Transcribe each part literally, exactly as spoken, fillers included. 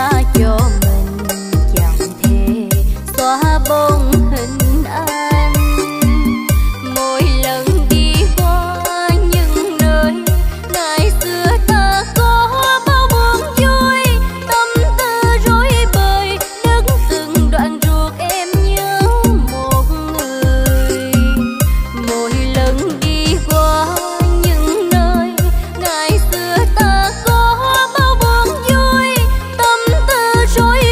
Rối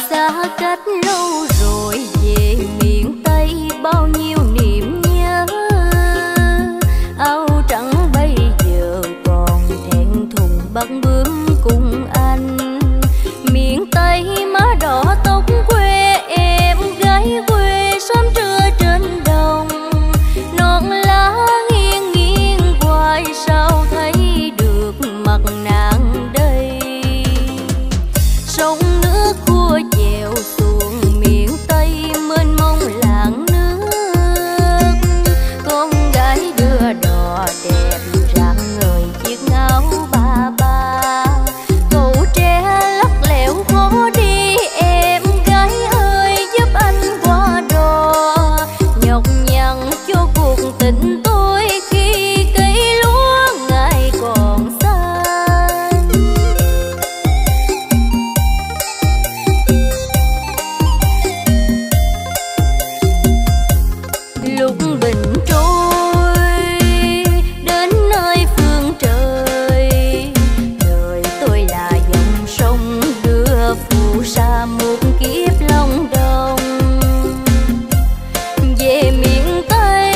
xa cách lâu rồi, về miền Tây bao nhiêu niềm nhớ. Áo trắng bây giờ còn thẹn thùng bắt bước cùng anh. Miền Tây má đỏ tóc quê em gái quê, sớm trưa trên đồng non lá nghiêng nghiêng hoài, sao thấy được mặt nàng đây. Sông nước khua chèo xuồng miền Tây mênh mông làng nước. Con gái đưa đò đẹp rạng ngời chiếc áo ba ba. Cậu tre lắc lẻo khó đi, em gái ơi giúp anh qua đò. Nhọc nhằn cho cuộc tình tôi khi cây lúa ngài còn xanh. Lúc bình trôi đến nơi phương trời, đời tôi là dòng sông đưa phù sa một kiếp long đồng. Về miền Tây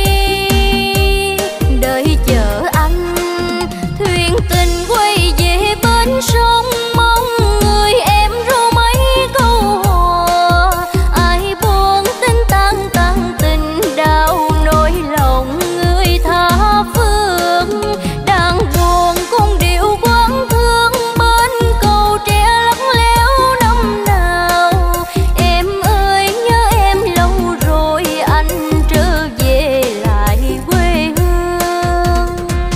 đợi chờ anh, thuyền tình quay về bến sông, mong người em ru mấy câu hò. Ai buồn tình tan tan tình đau nỗi lòng người tha phương. Đang buồn cung điệu quán thương bên cầu tre lắc léo năm nào. Em ơi nhớ em lâu rồi, anh trở về lại quê hương.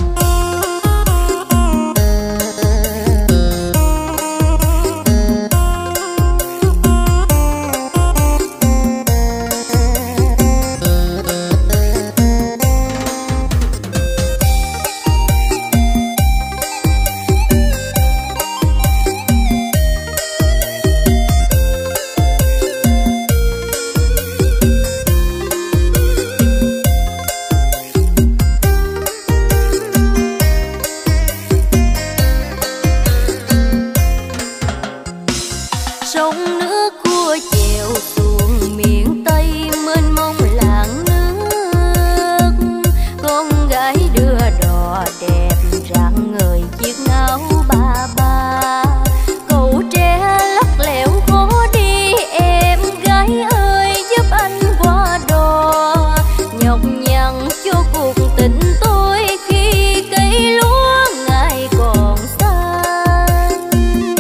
Sông nước khua chèo xuồng miền Tây mênh mông làng nước. Con gái đưa đò đẹp rạng ngời chiếc áo ba ba. Cậu tre lắc lẻo khó đi, em gái ơi giúp anh qua đò. Nhọc nhằn cho cuộc tình tôi khi cây lúa ngài còn xanh.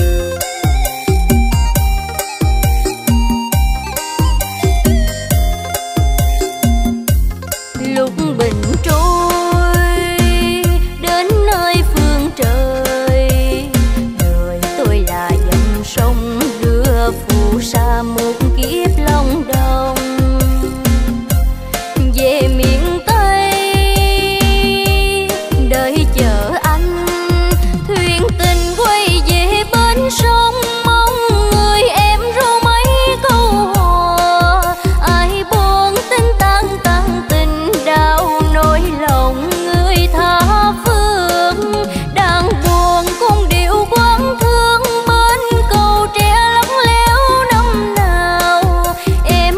Lúc bình trôi đến nơi phương trời, đời tôi là dòng sông đưa phù sa một kiếp long đồng. Về miền Tây đợi chờ anh, thuyền tình quay về bến sông, mong người em ru mấy câu hò. Ai buồn tình tan tan tình đau nỗi lòng người tha phương. Đang buồn cung điệu quán thương bên cầu tre lắc léo năm nào. Em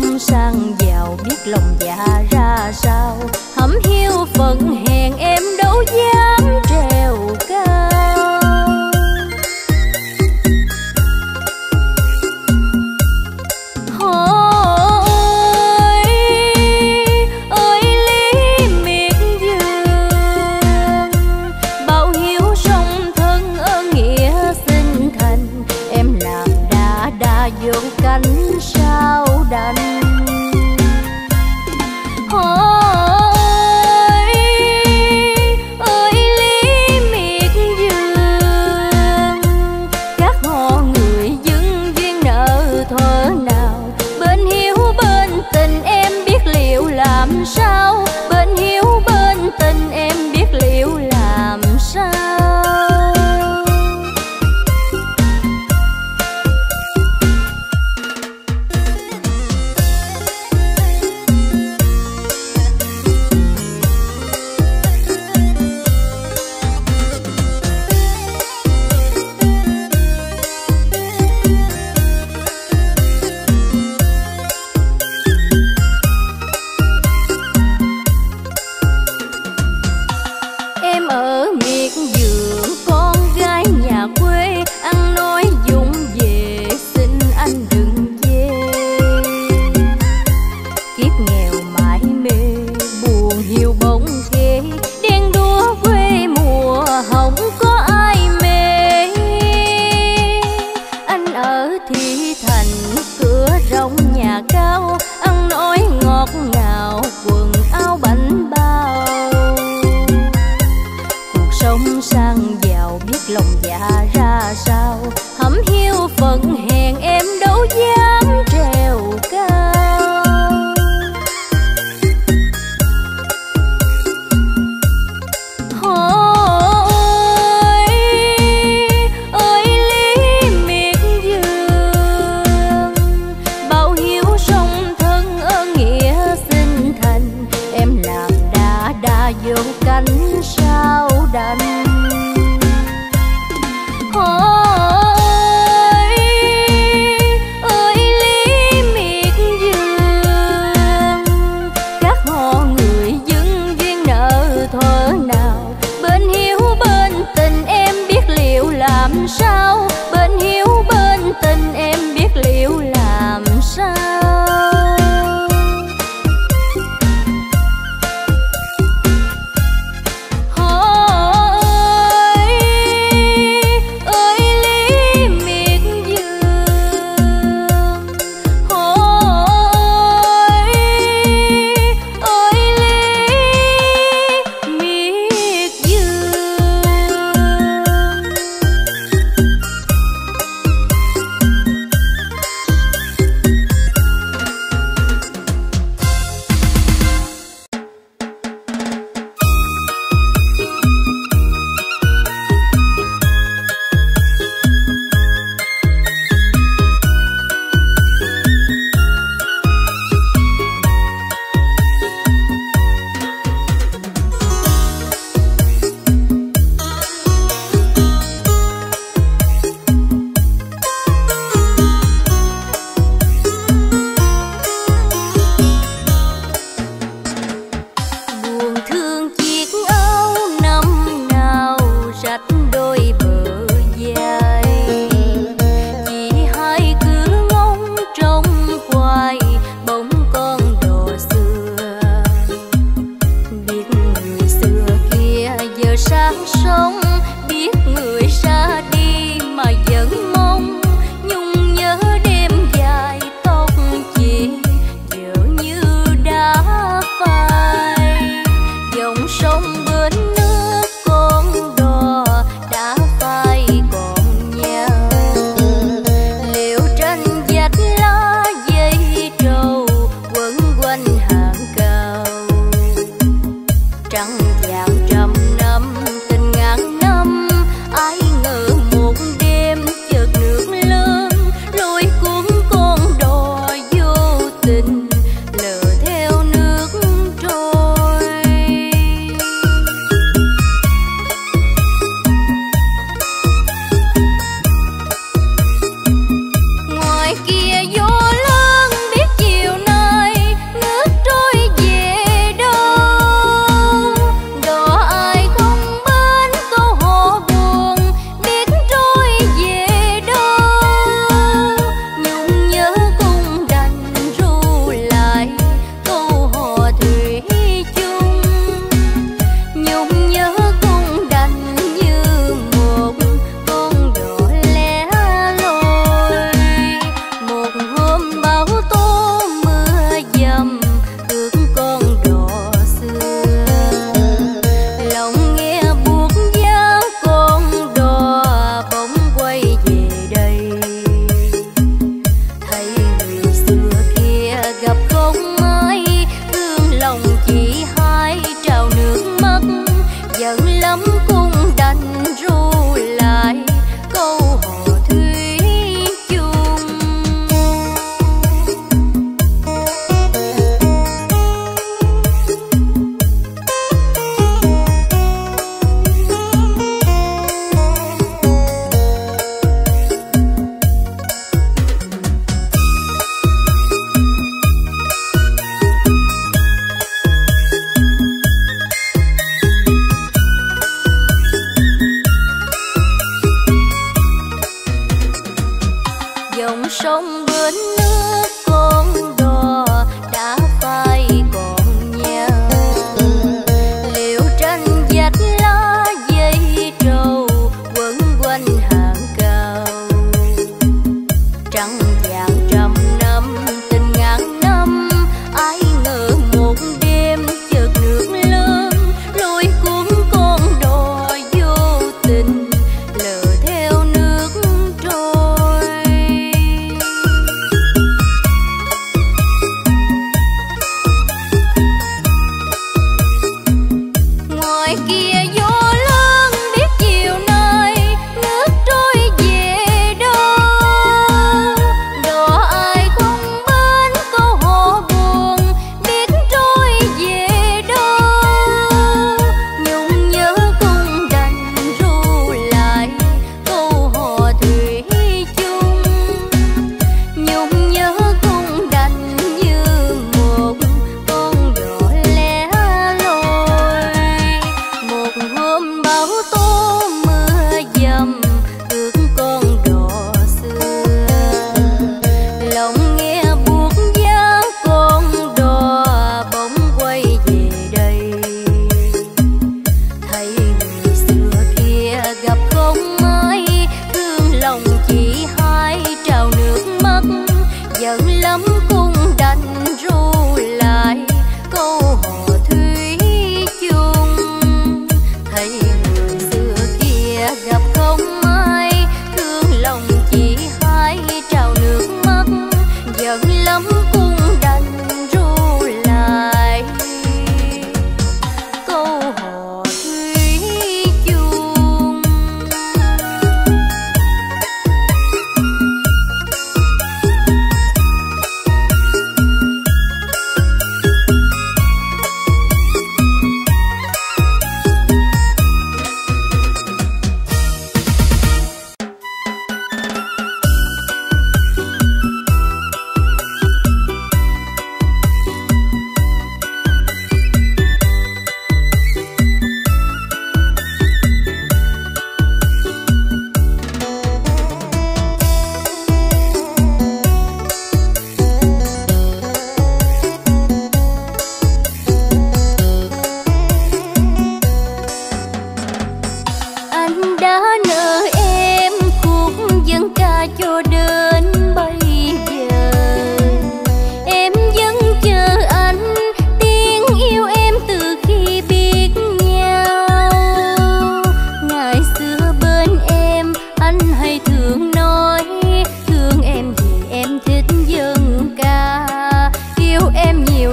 tâm sang giàu biết lòng dạ ra sao. Hẩm hiu phận hèn em đâu dám trèo cao. Ôi ơi lý miệt dương, bao hiếu song thân ơn nghĩa sinh thành. Em làm đã đã vô cánh sao đành. Ôi ơi lý miệt dương,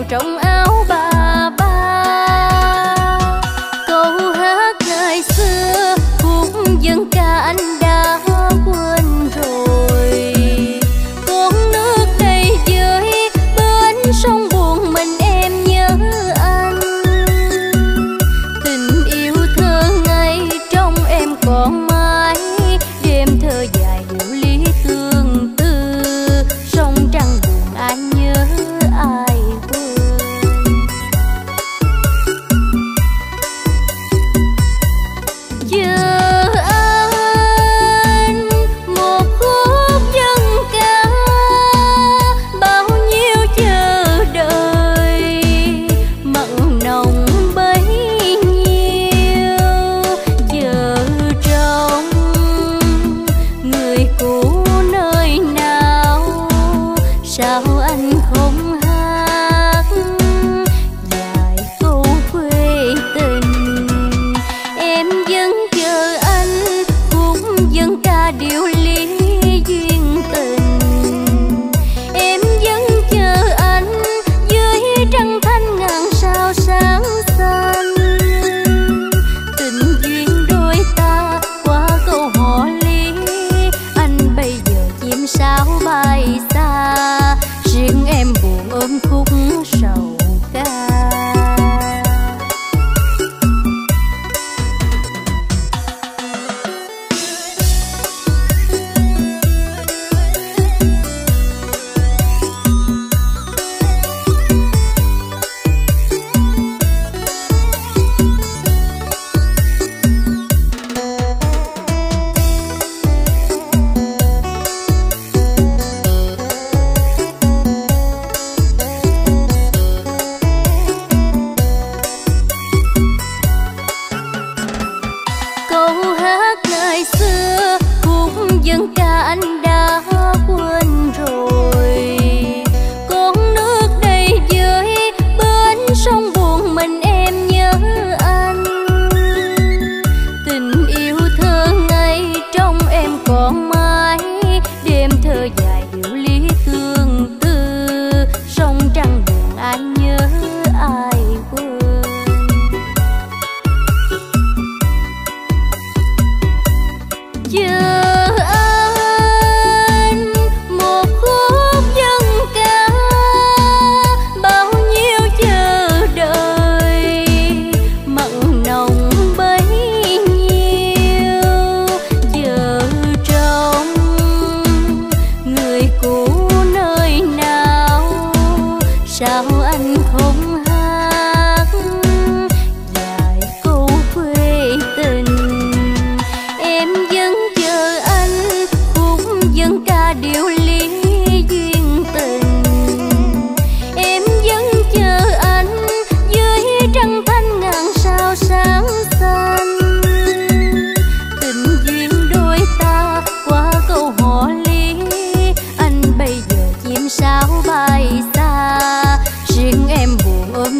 chiều trong áo bà ba. Câu hát ngày xưa khúc dân ca anh đã quên rồi. Con nước đầy với bên sông buồn mình em nhớ anh. Tình yêu thơ ngây trong em còn mãi, đêm thơ dài hiểu lý tương tư. Sông trăng buồn ai nhớ ai quên. Chờ anh một khúc dân ca, bao nhiêu chờ đợi mặn nồng bấy nhiêu. Chờ trong người cũ nơi nào, sao anh không hát vài câu quê tình. Em vẫn chờ anh khúc dân ca điệu lý duyên tình. Em vẫn chờ anh dưới trăng thanh ngàn sao sáng xanh. Tình duyên đôi ta qua câu hò lý, anh bây giờ chim sáo bay xa. Riêng em buồn ôm khúc sầu ca. Câu hát ngày xưa khúc dân ca anh đã quên rồi. Con nước đầy với bên sông buồn mình em nhớ anh. Tình yêu thơ ngây trong em còn mãi, đêm thơ dài hiểu lý tương tư. Sông trăng buồn ai nhớ ai quên. Chờ anh một khúc dân ca, bao nhiêu chờ đợi mặn nồng bấy nhiêu. Chờ trong người cũ nơi nào, sao anh không hát vài câu quê tình. Em vẫn chờ anh khúc dân ca điệu lý duyên tình. Em vẫn chờ anh dưới trăng thanh ngàn sao sáng xanh. Tình duyên đôi ta qua câu hò lý, anh bây giờ chim sáo bay xa. Riêng em buồn ôm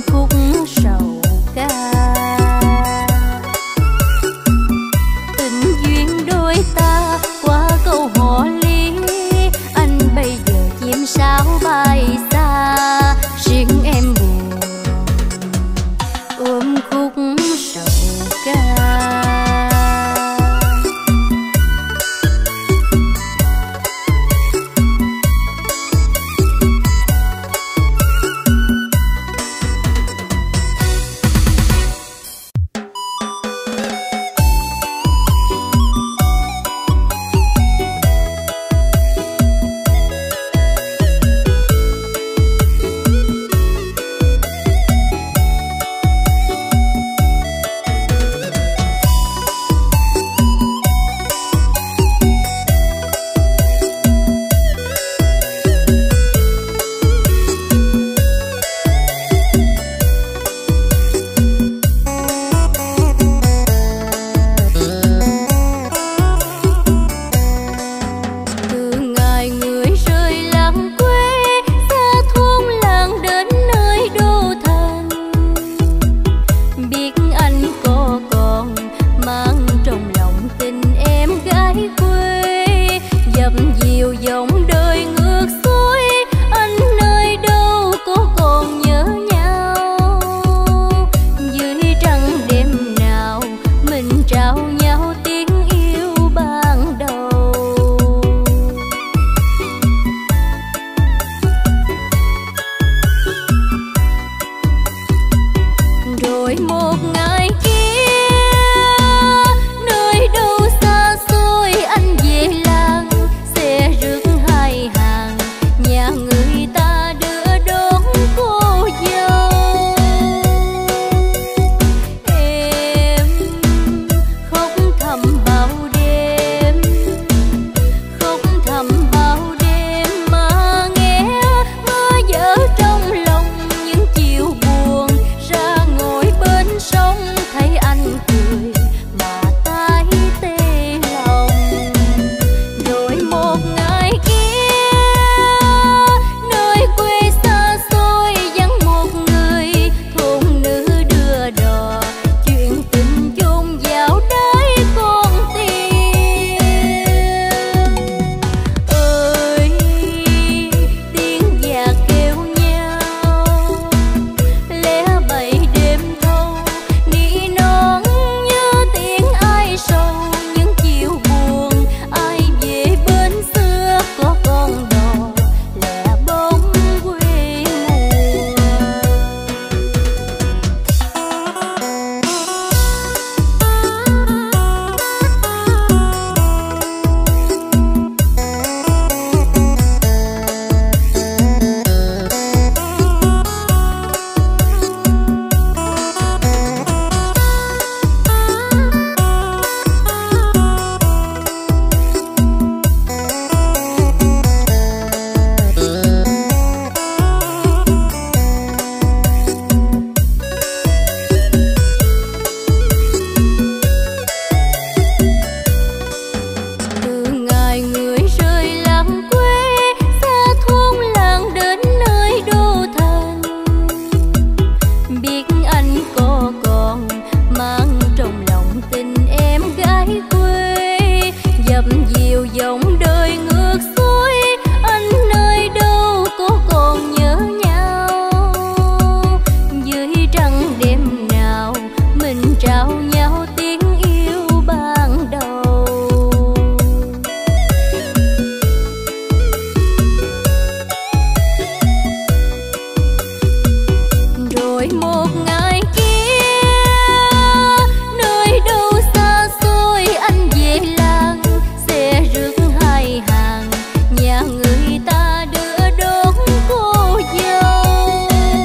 rồi một ngày kia nơi đâu xa xôi anh về làng sẽ rước hai hàng nhà người ta đưa đón cô dâu.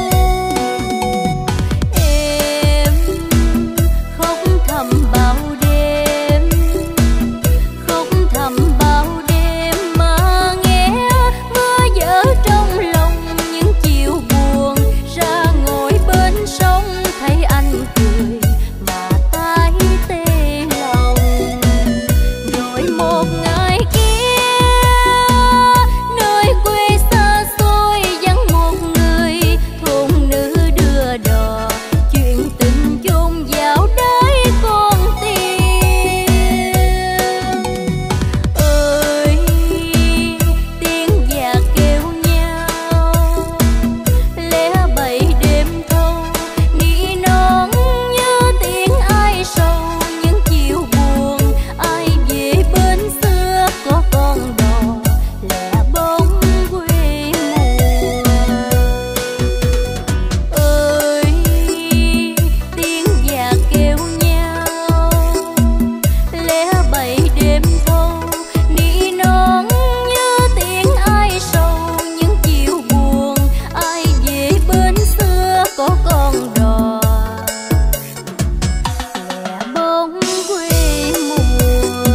Em khóc thầm bao đêm, khóc thầm bao đêm mà nghe mưa vỡ trong lòng những chiều buồn. Ra ngồi bên sông thấy anh cười mà tái tê lòng. Rồi một ngày kia nơi quê xa xôi vắng một người thôn nữ đưa đò, chuyện tình chôn vào đáy con tim. Ơi tiếng già kêu nhau lẻ bầy đêm thâu, nỉ non như tiếng ai sầu những chiều buồn. Ai về bên xưa có con đò lẻ bóng quê mùa. Ơi tiếng già kêu nhau lẻ bầy đêm thâu, nỉ non như tiếng ai sầu những chiều buồn. Ai về bên xưa có con đò lẻ bóng quê mùa.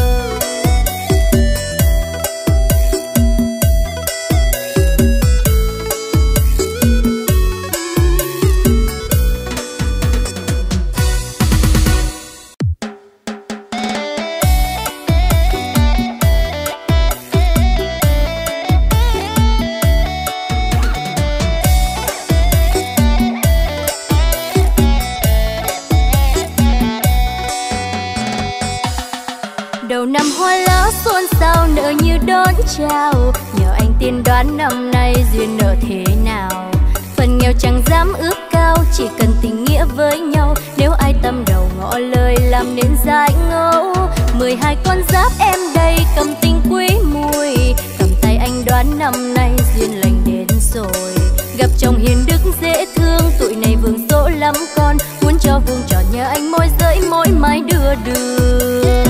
Đầu năm hoa lá xôn xao nở như đón chào, nhờ anh tiên đoán năm nay duyên nợ thế nào. Phần nghèo chẳng dám ước cao, chỉ cần tình nghĩa với nhau. Nếu ai tâm đầu ngỏ lời làm nên dại ngẫu. Mười hai con giáp em đây cầm tình quý mùi, cầm tay anh đoán năm nay duyên lành đến rồi. Gặp chồng hiền đức dễ thương, tụi này vương dỗ lắm con. Muốn cho vuông tròn nhờ anh môi giới môi mái đưa đường.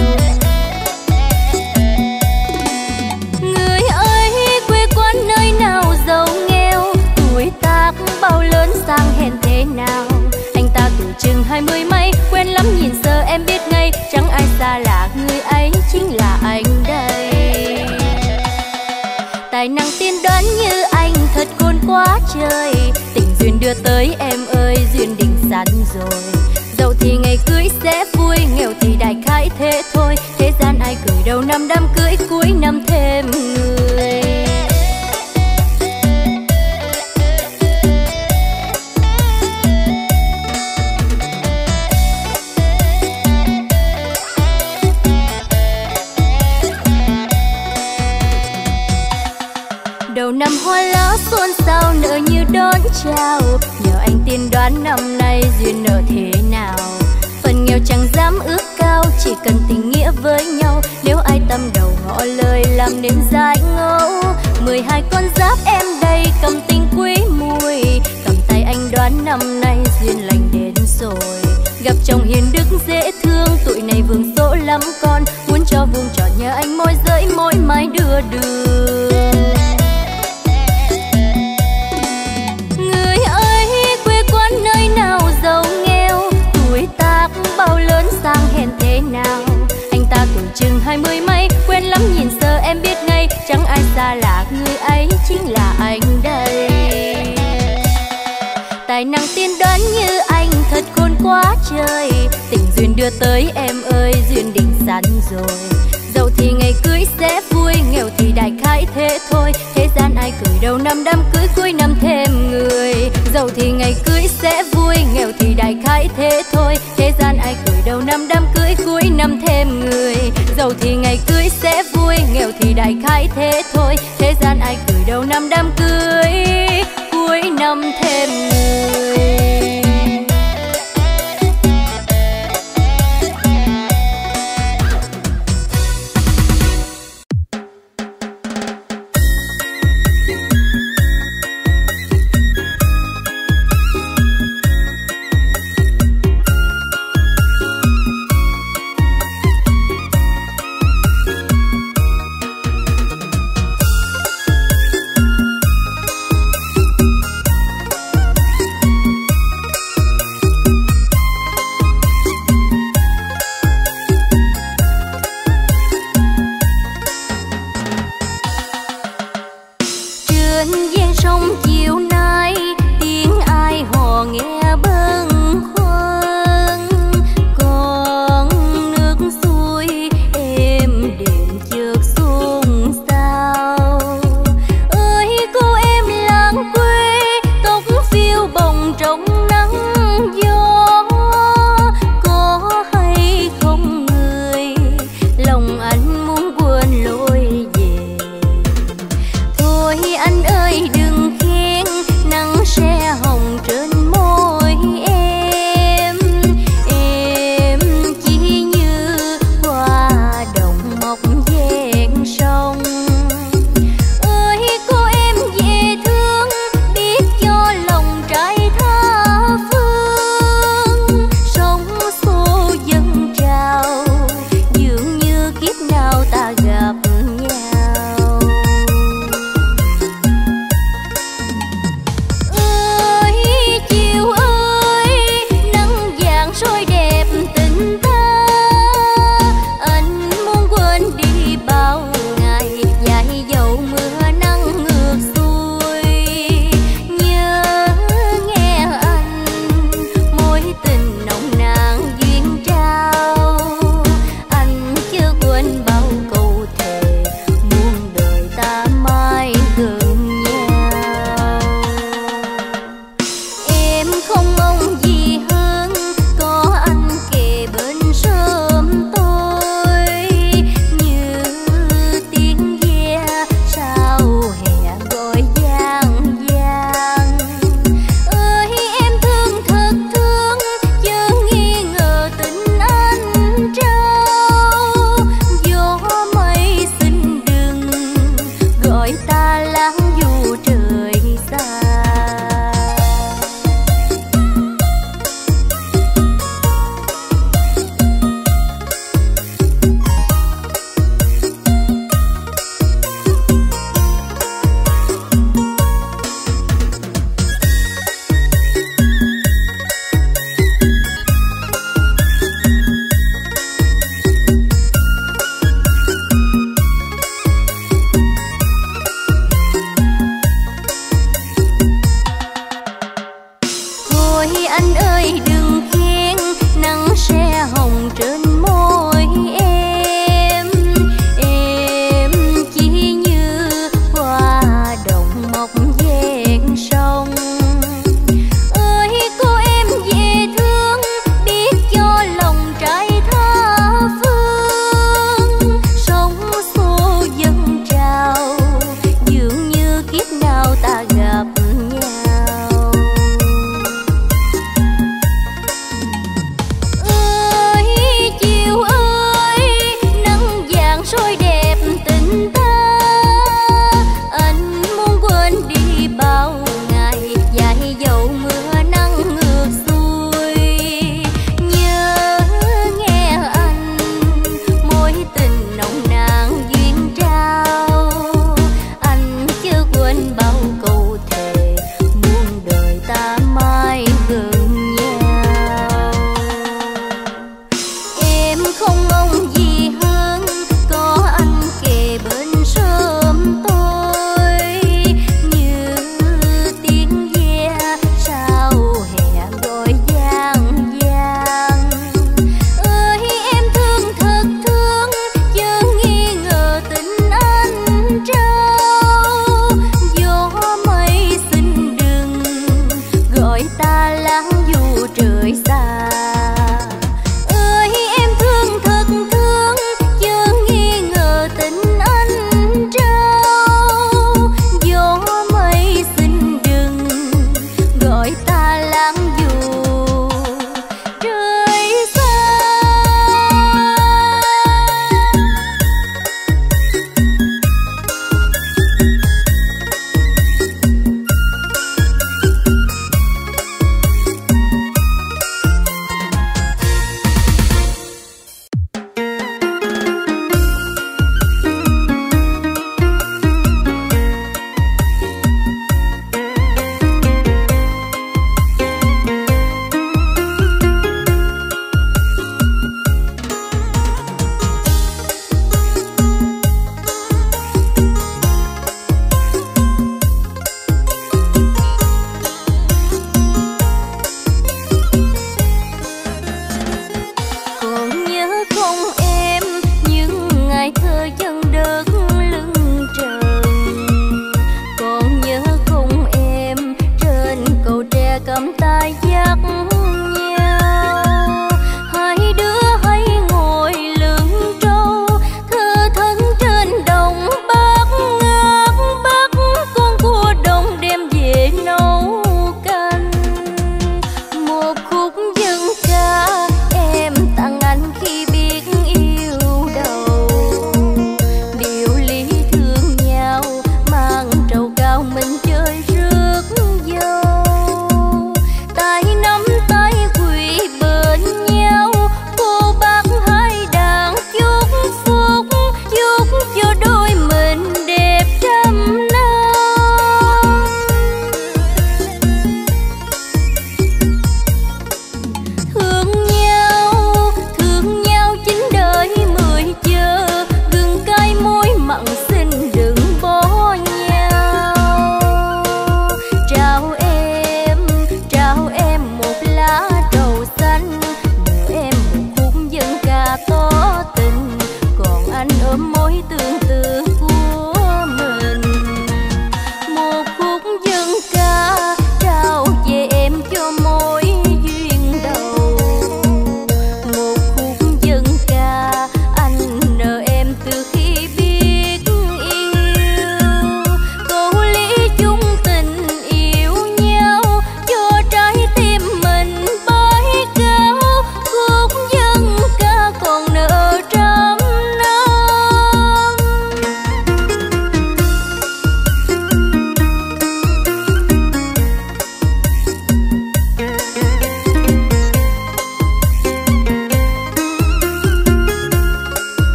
Người ơi quê quán nơi nào giàu nghèo, tuổi tác bao lớn sang hèn thế nào. Anh ta tuổi chừng hai mươi mấy, quen lắm nhìn giờ em biết ngay. Chẳng ai xa lạ người ấy chính là anh đây. Tài năng tiên đoán như anh thật khôn quá trời. Tình duyên đưa tới em ơi duyên định sẵn rồi. Giàu thì ngày cưới sẽ vui, nghèo thì đại khái thế thôi. Thế gian ai cười đầu năm đám cưới, cuối năm thêm người. Đầu năm hoa lá xôn xao nở như đón chào, nhờ anh tiên đoán năm nay duyên nợ thế nào. Phần nghèo chẳng dám ước cao, chỉ cần tình nghĩa với nhau. Nếu ai tâm đầu ngỏ lời làm nên dại ngẫu. Mười hai con giáp em đây cầm tình quý mùi, cầm tay anh đoán năm nay duyên lành đến rồi. Gặp chồng hiền đức dễ thương, tụi này vương dỗ lắm con. Muốn cho vuông tròn nhờ anh môi giới môi mái đưa đường. Người ơi quê quán nơi nào giàu nghèo, tuổi tác bao lớn sang hèn thế nào. Anh ta tuổi chừng hai mươi mấy, quen lắm nhìn giờ em biết ngay. Chẳng ai xa lạ người ấy chính là anh đây. Tài năng tiên đoán như anh thật khôn quá trời. Tình duyên đưa tới em ơi duyên định sẵn rồi. Giàu thì ngày cưới sẽ vui, nghèo thì đại khái thế thôi. Thế gian ai cười đầu năm đám cưới, cuối năm thêm người. Giàu thì ngày cưới sẽ vui, nghèo thì đại khái thế thôi. Thế gian ai cười đầu năm đám cưới, cuối năm thêm người. Giàu thì ngày cưới sẽ vui, nghèo thì đại khái thế thôi. Thế gian ai cười đầu năm đám cưới, cuối năm thêm người.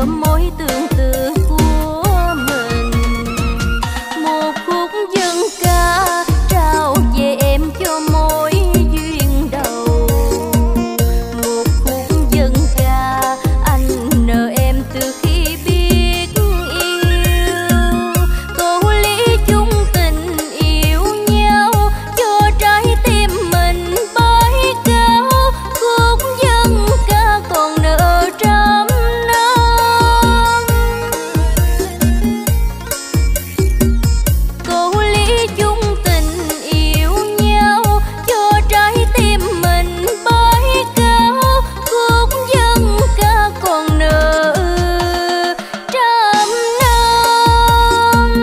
nở mối tương tư của mình. Một khúc dân ca trao về em cho mối duyên đầu. Một khúc dân ca anh nợ em từ khi biết yêu. Câu lý chung tình yêu nhau cho trái tim mình bay cao. Khúc dân ca còn nợ trăm năm. Câu lý chung tình yêu nhau cho trái tim mình bay cao. Khúc dân ca còn nợ trăm năm.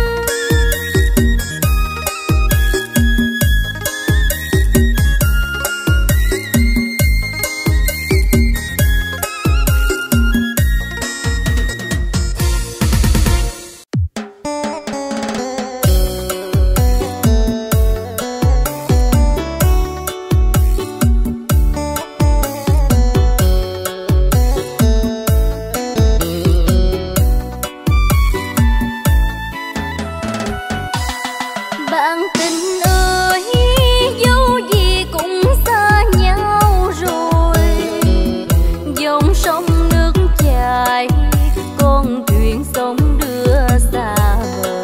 Bạn tình ơi, dẫu gì cũng xa nhau rồi. Dòng sông nước chảy, con thuyền sông đưa xa bờ.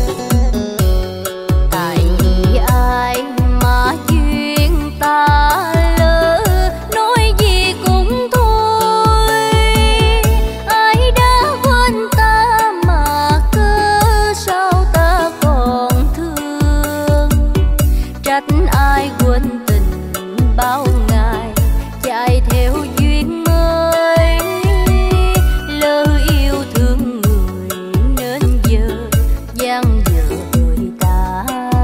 Tại vì ai mà duyên ta lỡ, nói gì cũng thôi. Ai đã quên ta mà cớ sao ta còn thương. Trách ai quên tình bao ngày chạy theo duyên mới. Lỡ yêu thương người nên giờ gian dở người ta.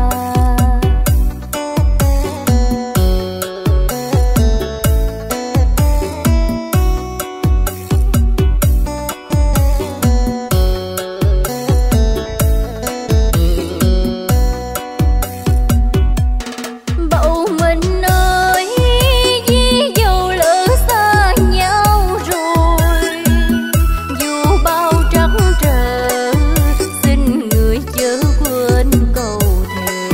Bầu mình ơi, vì dẫu lỡ xa nhau rồi. Dù bao trắc trở, xin người chớ quên câu thề.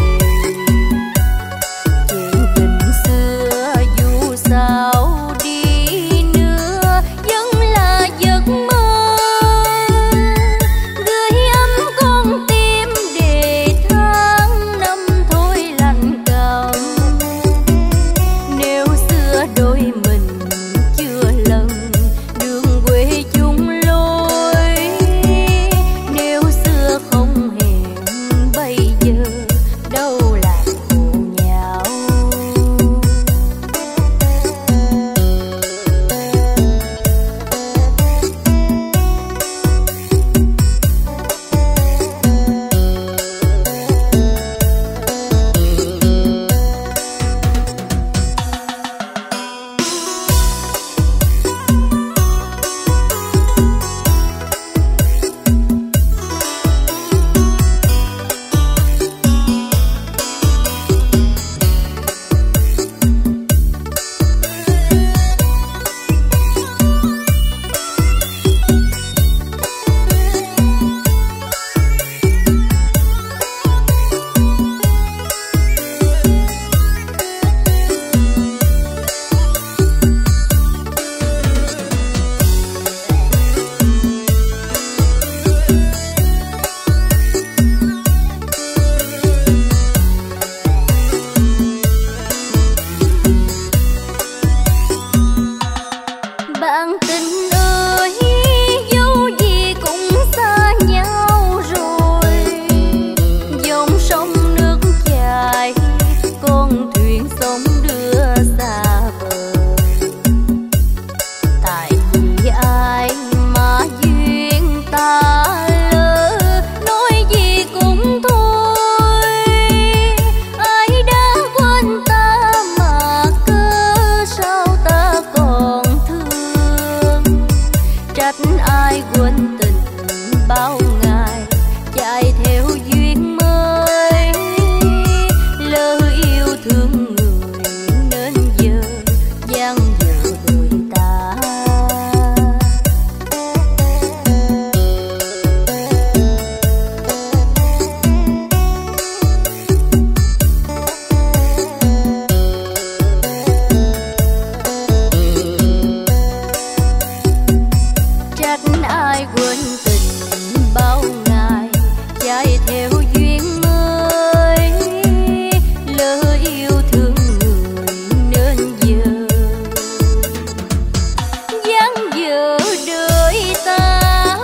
Chuyện tình xưa dù sao đi nữa vẫn là giấc mơ. Gửi ấm con tim để tháng năm thôi lạnh câm. Nếu xưa đôi mình chưa lần đường quê chung lối. Nếu xưa không hẹn bây giờ đâu là khổ nhau. Bạn tình ơi, dẫu gì cũng xa nhau rồi. Dòng sông nước chảy, con thuyền sông đưa xa bờ. Tại vì ai mà duyên ta lỡ, nói gì cũng thôi. Ai đã quên ta mà cớ sao ta còn thương. Trách ai quên tình bao ngày chạy theo duyên mới. Lỡ yêu thương người nên giờ gian dở người ta. nên ai quên tình bao ngày chạy theo duyên mới, lỡ yêu thương người nên giờ dáng dở đời ta.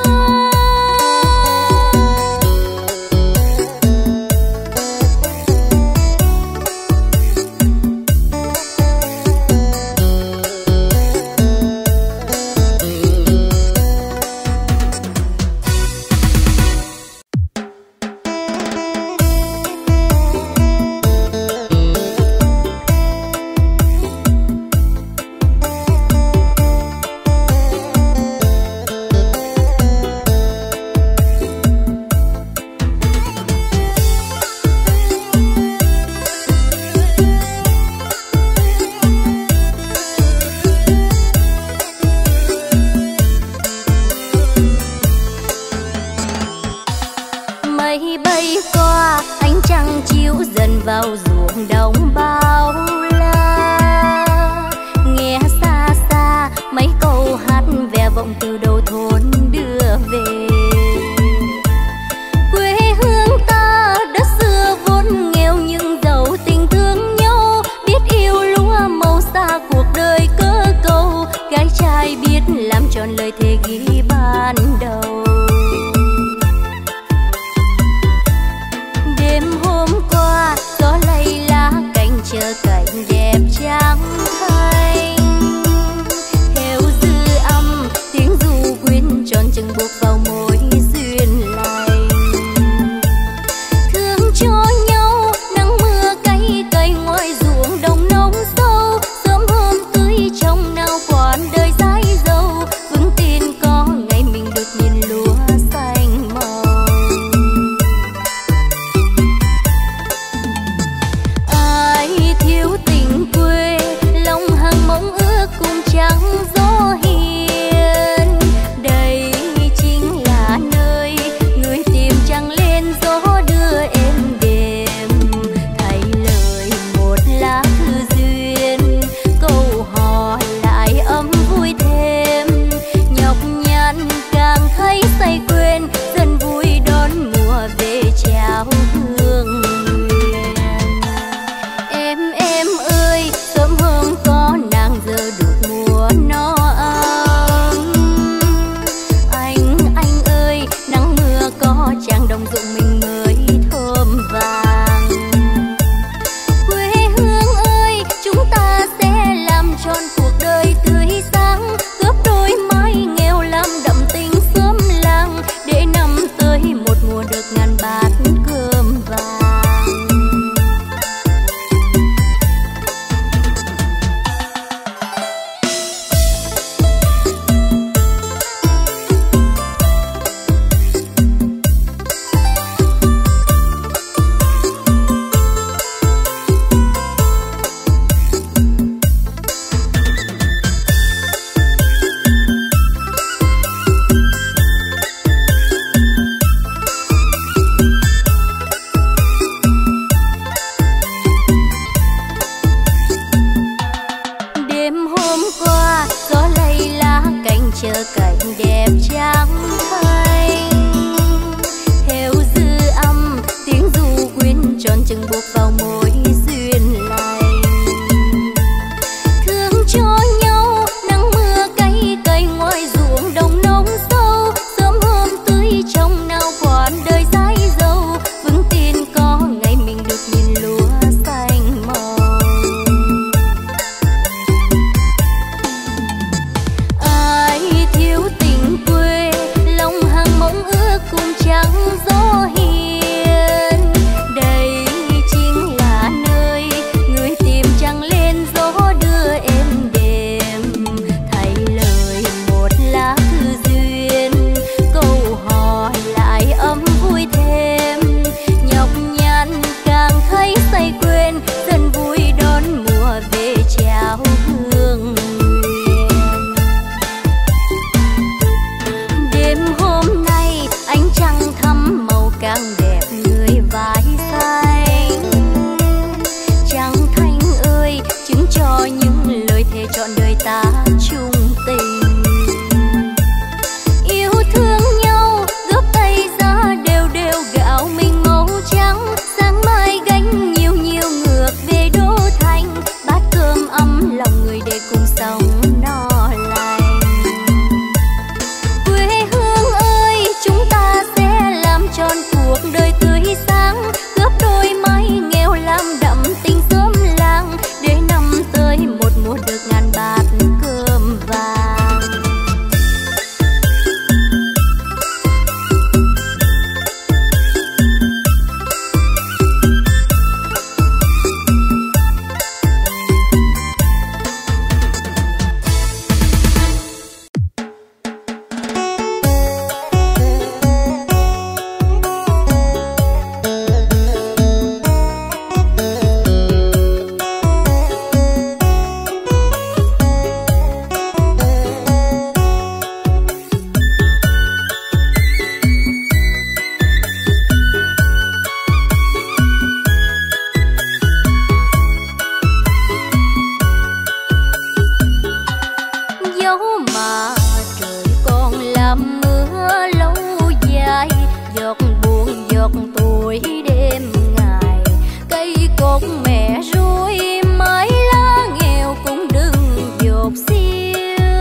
Mây bay qua ánh trăng chiếu dần vào ruộng đồng bao la, nghe xa xa mấy câu hát ve vọng từ đầu thôn đưa về. Quê hương ta đất xưa vốn nghèo nhưng giàu tình thương nhau, biết yêu lúa màu xa cuộc đời cơ cầu, gái trai biết làm tròn lời thề ghi ban đầu. Đêm hôm qua gió lay lá cành chờ cảnh đẹp trắng thanh, theo dư âm tiếng ru quyến tròn chừng buộc vào môi duyên lành. Thương cho nhau nắng mưa cay cay ngoài ruộng đồng nông sâu, sớm hôm tưới trong nào quản đời dãi dầu, vững tin có ngày mình được nhìn lúa xanh màu. Ai thiếu tình quê lòng hàng mong mưa lâu dài, giọt buồn giọt tuổi đêm ngày. Cây cột mẹ ruồi mái lá nghèo cũng đừng dột xiêu.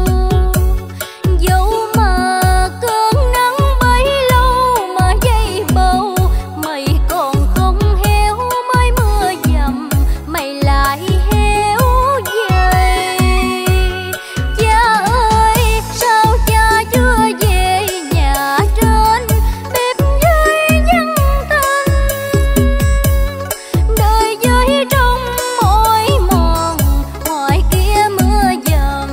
Dẫu mà cơn nắng bấy lâu mà dây bầu, mày còn không héo mới mưa dầm, mày lại héo dày. Cha ơi sao cha chưa về nhà trên, bếp dưới vắng tanh. Đời dưới trong mỏi mòn, ngoài kia mưa dầm.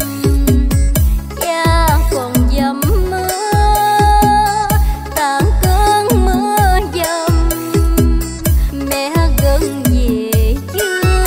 Cha còn dầm mưa, tàn cơn mưa dầm. Mẹ gần về chưa?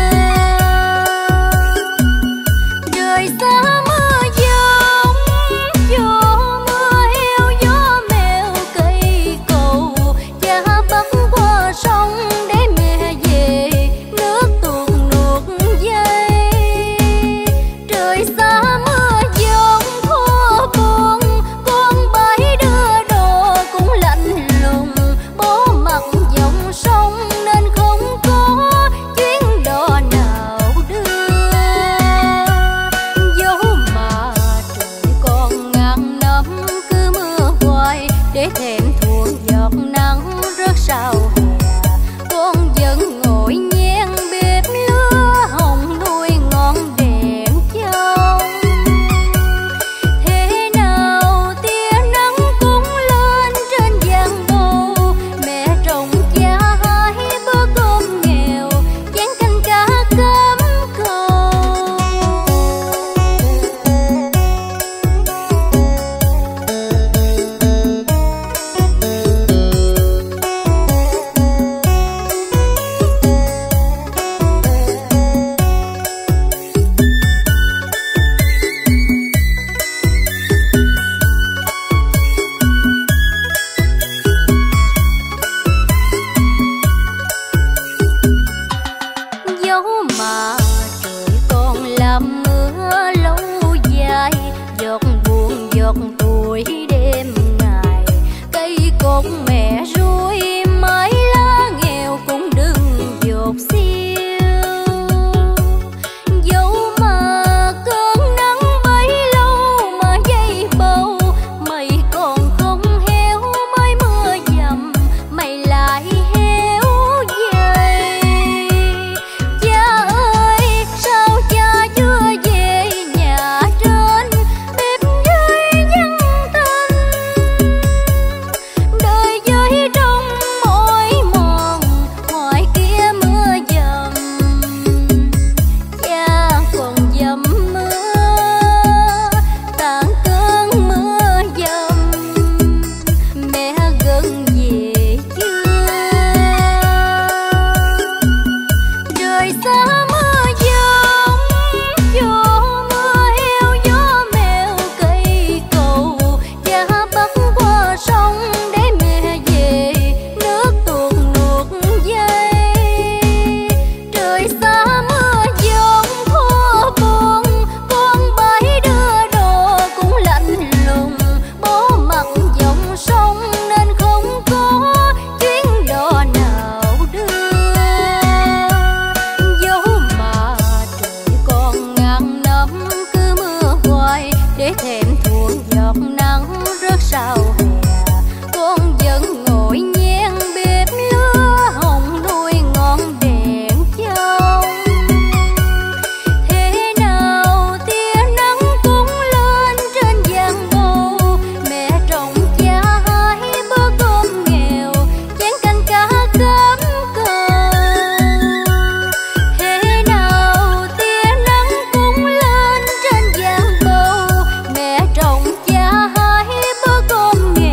Trời xa mưa giông, gió mưa heo gió mèo cây cầu. Cha bắt qua sông để mẹ về, nước tuột nuột dây. Trời xa mưa giông khô buồn, con bãi đưa đồ cũng lạnh lùng. Bố mặt dòng sông nên không có chuyến đò nào đưa. Dẫu mà trời còn ngàn năm cứ mưa hoài, để thèm thuồng giọt nắng rớt sau hè. Con vẫn ngồi nhen bếp lửa hồng nuôi ngọn đèn trong. Thế nào tia nắng cũng lên trên giang bầu, mẹ trồng cha hai bữa cơm nghèo, chén canh cá cơm cầu. Dẫu mà trời còn làm mưa lâu dài, giọt buồn giọt tuổi đêm ngày. Cây cột mẹ ruồi mái lá nghèo cũng đừng dột xiêu. Dẫu mà cơn nắng bấy lâu mà dây bầu, mày còn không héo mới mưa dầm, mày lại héo dày. Cha ơi sao cha chưa về nhà trên, bếp dưới vắng tanh. Đời dưới trong mỏi mòn, ngoài kia mưa dầm. Cha còn dầm mưa, tàn cơn mưa dầm. Mẹ gần về chưa? Trời xa mưa giông, gió mưa heo gió mèo cây cầu. Cha bắt qua sông để mẹ về, nước tuột nuột dây. Trời xa mưa giông khô buồn, con bãi đưa đồ cũng lạnh lùng. Bố mặt dòng sông nên không có chuyến đò nào đưa. Dẫu mà trời còn ngàn năm cứ mưa hoài, để thèm thuồng giọt nắng rớt sau hè. Con vẫn ngồi nhen bếp lửa hồng nuôi ngọn đèn trong. Thế nào tia nắng cũng lên trên giang bầu, mẹ trồng cha hai bữa cơm nghèo, chén canh cá cơm cầu. Thế nào tia nắng cũng lên trên giang bầu, mẹ trồng cha hai bữa cơm nghèo.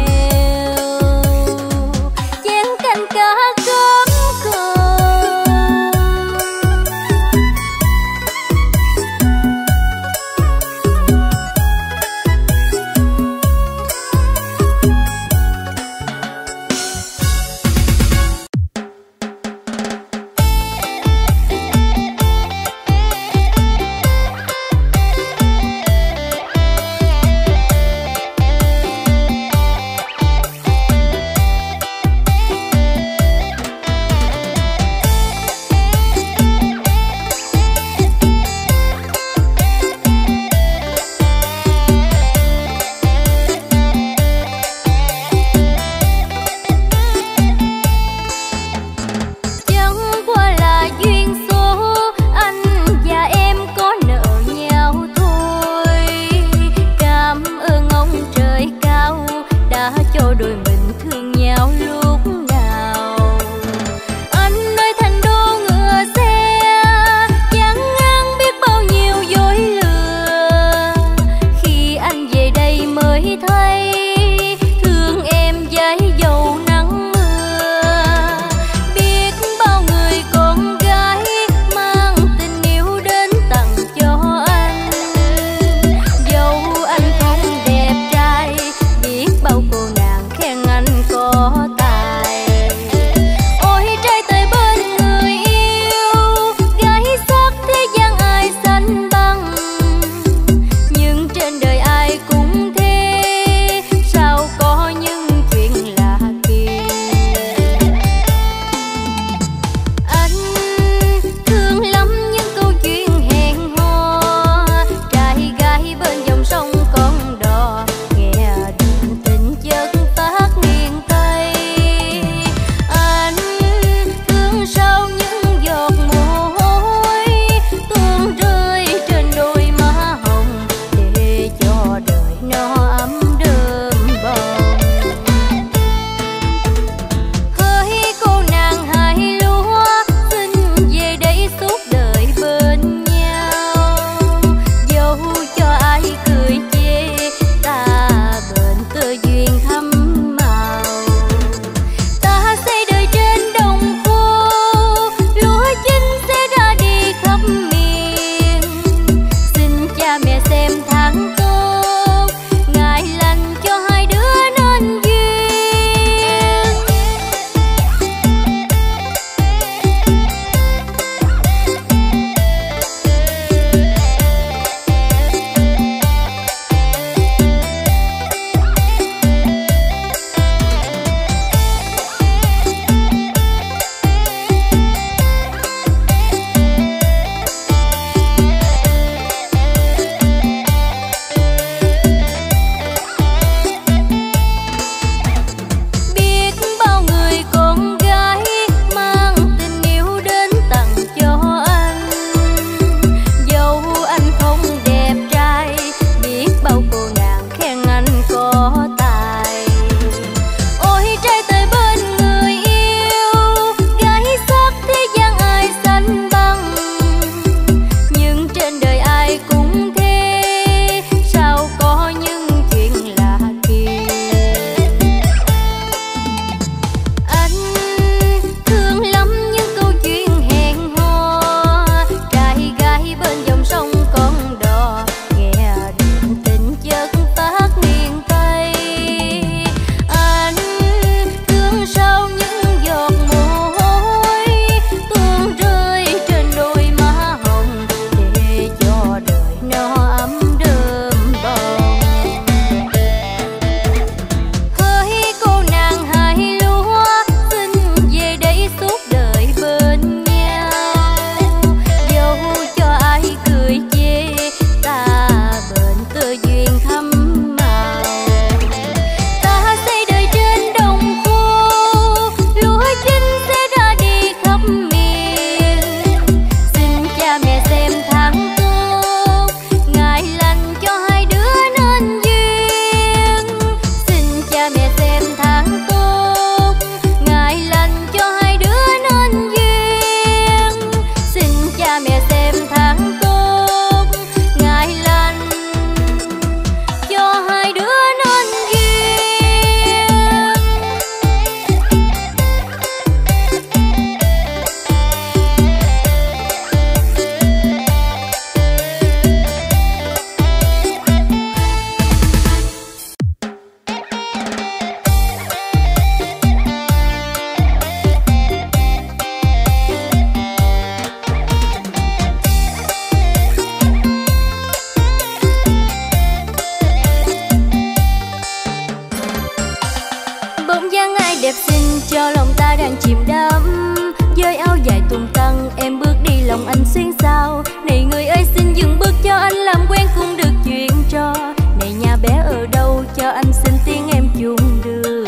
đẹp xinh cho lòng ta đang chìm đắm. Với áo dài tung tăng em bước đi lòng anh xuyên sao. Này người ơi xin dừng bước cho anh làm quen cũng được chuyện trò. Này nhà bé ở đâu cho anh xin tiếng em chung đường.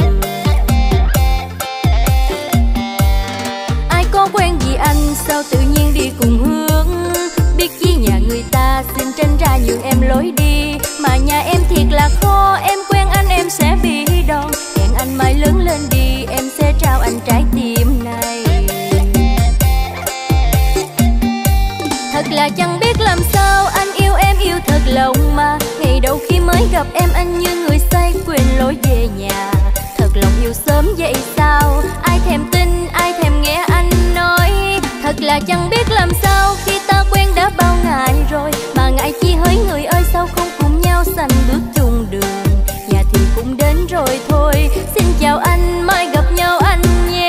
Ai có quen gì anh sao tự nhiên đi cùng hướng. Biết chi nhà người ta xin tránh ra nhường em lối đi. Mà nhà em thiệt là khó, em quen anh em sẽ bị đòn. Hẹn anh mai lớn lên đi em sẽ trao anh trái tim này. Thật là chẳng biết làm sao anh yêu em yêu thật lòng mà. Ngày đầu khi mới gặp em anh như người say quên lối về nhà. Thật lòng yêu sớm vậy sao, ai thèm tin ai thèm nghe anh nói. Thật là chẳng biết làm sao khi ta quen đã bao ngày rồi. Mà ngại chi hỡi người ơi sao không cùng nhau sành bước chung đường. Nhà thì cũng đến rồi thôi, xin chào anh mai gặp nhau anh nhé.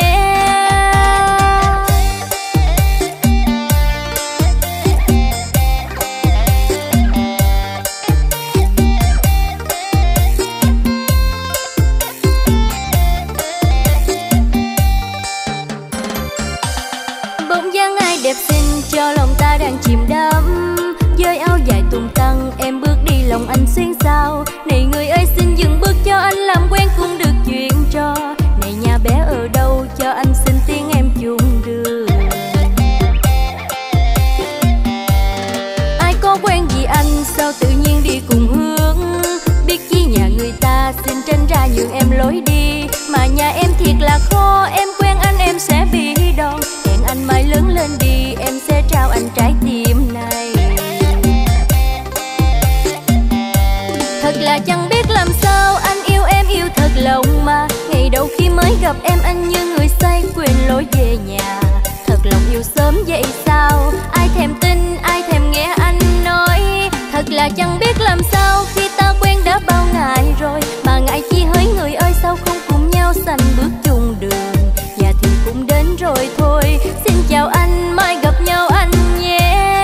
Bóng dáng ai đẹp xinh cho lòng ta đang chìm đắm. Với áo dài tung tăng em bước đi lòng anh xuyên sao. Này người ơi xin dừng bước cho anh làm quen cũng được chuyện trò. Này nhà bé ở đâu cho anh xin tiếng em chung đường. Ai có quen gì anh sao tự nhiên đi cùng hướng. Biết chi nhà người ta xin tránh ra nhường em lối đi. Mà nhà em thiệt là khó, em quen anh em sẽ bị đòn. Hẹn anh mai lớn lên đi em sẽ trao anh trái tim này. Thật là chẳng biết làm sao anh yêu em yêu thật lòng mà. Ngày đầu khi mới gặp em anh như người say quên lối về nhà. Thật lòng yêu sớm vậy sao, ai thèm tin ai thèm nghe anh nói. Thật là chẳng biết làm sao khi ta quen đã bao ngày rồi. Mà ngại chi hỡi người ơi sao không cùng nhau sành bước chung đường. Nhà thì cũng đến rồi thôi, xin chào anh mai gặp nhau anh nhé.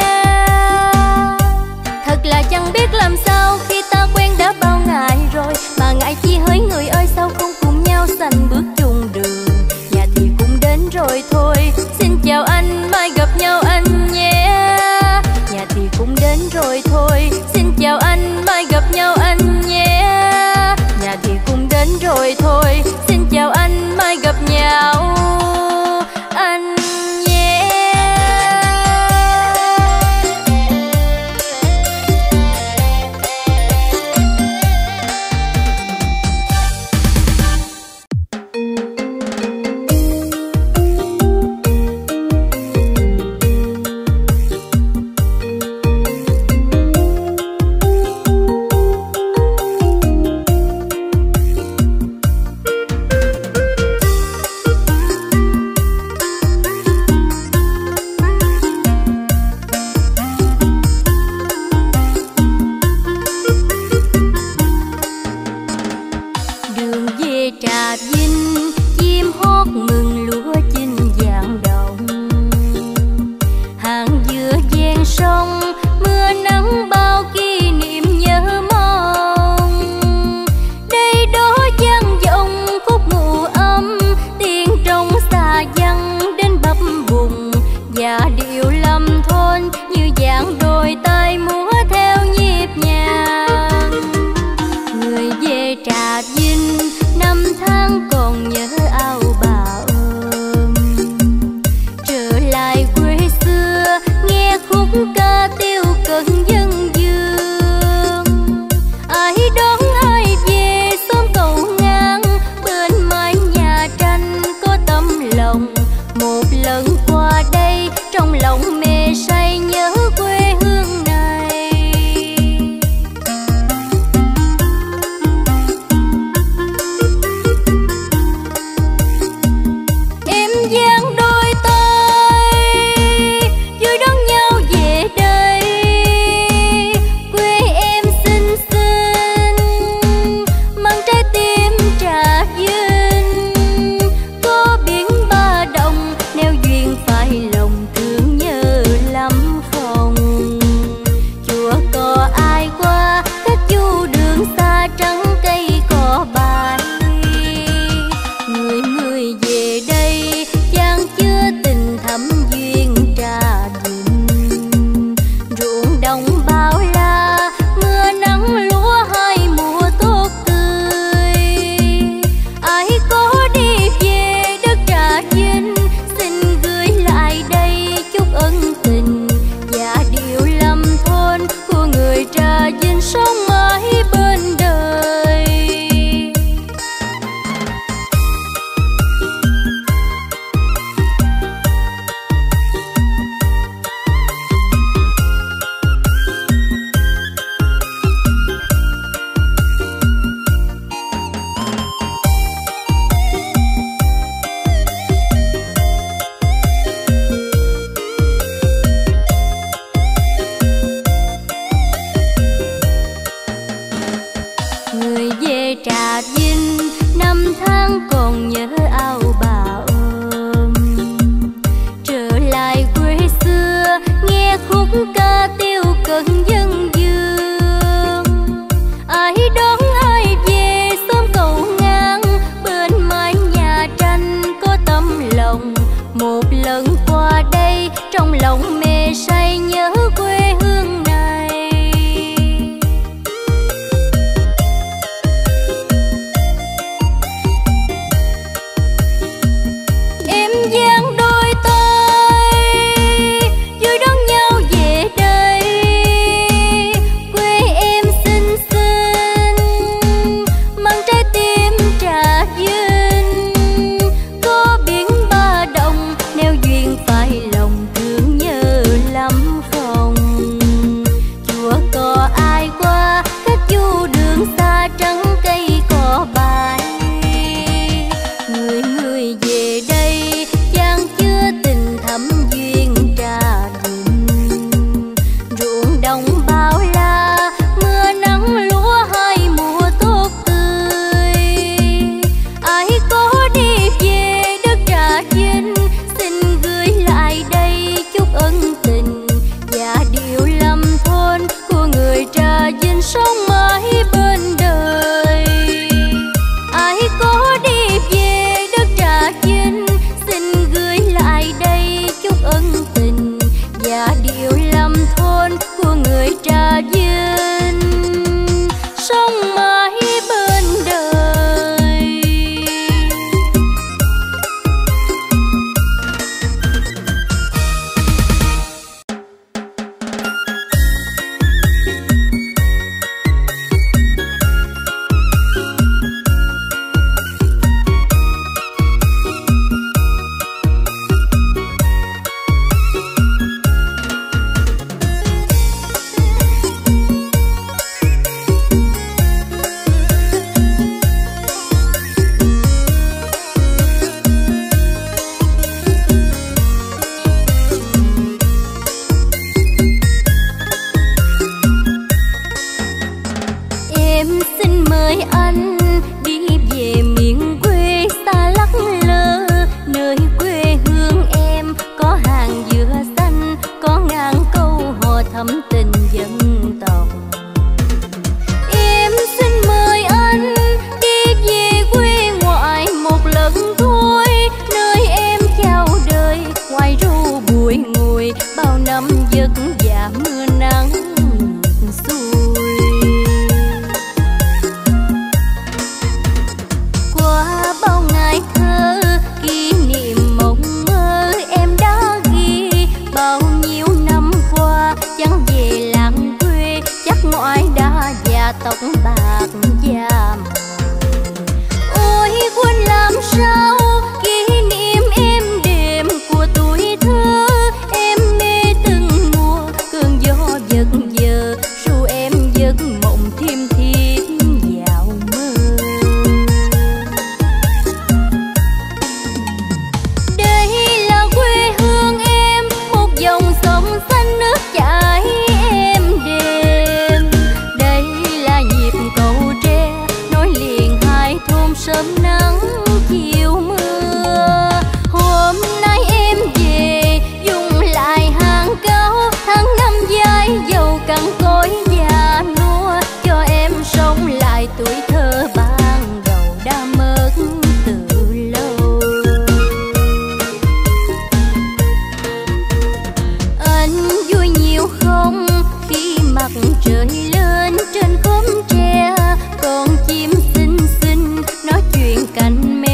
Thật là chẳng biết làm sao khi ta quen đã bao ngày rồi. Mà ngại chi hỡi người ơi sao không cùng nhau sành bước chung đường. Nhà thì cũng đến rồi thôi, xin chào anh mai gặp nhau anh nhé. Nhà thì cũng đến rồi thôi, xin chào anh mai gặp nhau anh nhé. Nhà thì cũng đến rồi thôi, xin chào anh mai gặp nhau anh nhé. Trà Vinh năm tháng còn nhớ ao bà ơi. không sớm nắng chiều mưa. Hôm nay em về dùng lại hàng câu tháng năm dài dầu cằn cỗi già nua, cho em sống lại tuổi thơ ban đầu đã mất từ lâu. Anh vui nhiều không khi mặt trời lên trên khóm tre, con chim xinh xinh nói chuyện cành me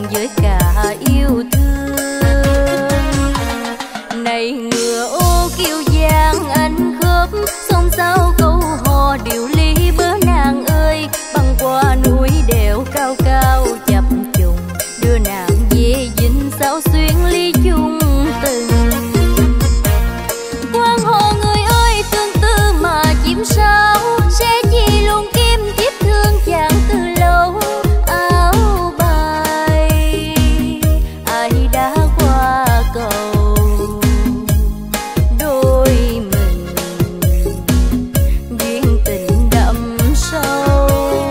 với cả yêu thương. Này ngựa ô kiêu giang anh khớp, xôn xao câu hò điệu ly bớ nàng ơi. Băng qua núi đèo cao cao chập trùng, đưa nàng về dinh sao xuyên ly chung tình. Quan hồ người ơi tương tư mà chim sao, sẽ chi luôn kim tiếp thương chàng từ lâu. Áo bay ai đã qua cầu, đôi mình duyên tình đậm sâu.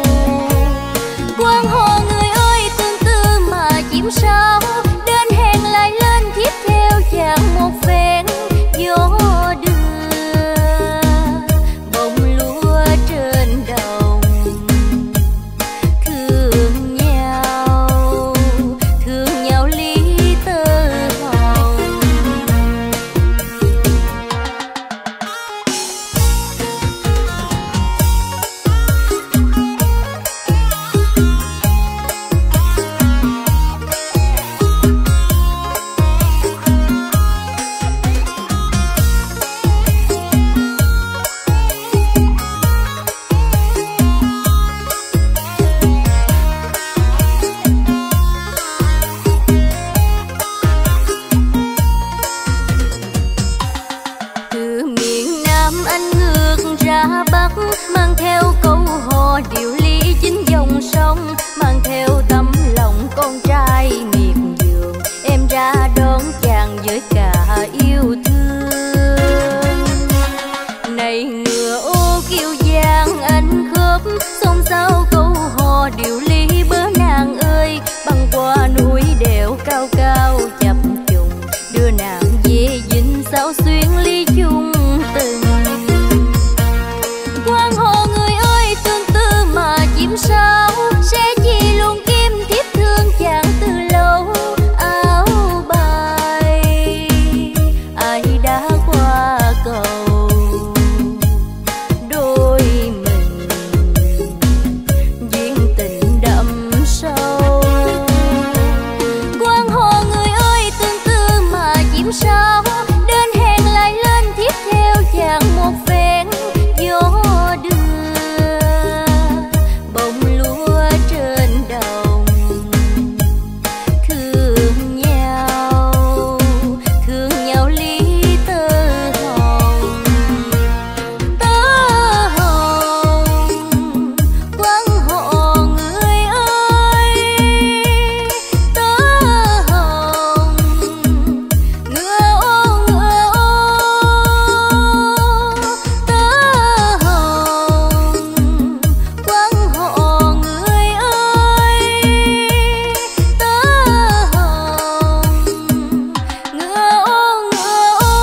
Quan hồ người ơi tương tư mà chim sao, đến hẹn lại lên tiếp theo chàng một phen gió đưa bông lúa trên đồng. Thương nhau, thương nhau lý tơ hồng. Từ miền Nam anh ngược ra Bắc, mang theo câu hò điệu ly chính dòng sông, mang theo tấm lòng con trai miệt vườn. Em ra đón chàng với cả yêu thương. Này ngựa ô kiêu giang anh khớp, xôn xao câu hò điệu ly bớ nàng ơi. Băng qua núi đèo cao cao chập trùng, đưa nàng về dinh sao xuyên ly chung tình. Quan hồ người ơi tương tư mà chim sao, sẽ chi luôn kim tiếp thương chàng từ lâu. Áo bay ai đã qua cầu, đôi mình duyên tình đậm sâu. Quan hồ người ơi tương tư mà chim sao, đến hẹn lại lên tiếp theo chàng một phen gió đưa bông lúa trên đồng. Thương nhau, thương nhau lý tơ hồng. Tơ hồng quan họ người ơi, tơ hồng ngựa ô ngựa ô, tơ hồng quan họ người ơi, tơ hồng ngựa ô ngựa ô.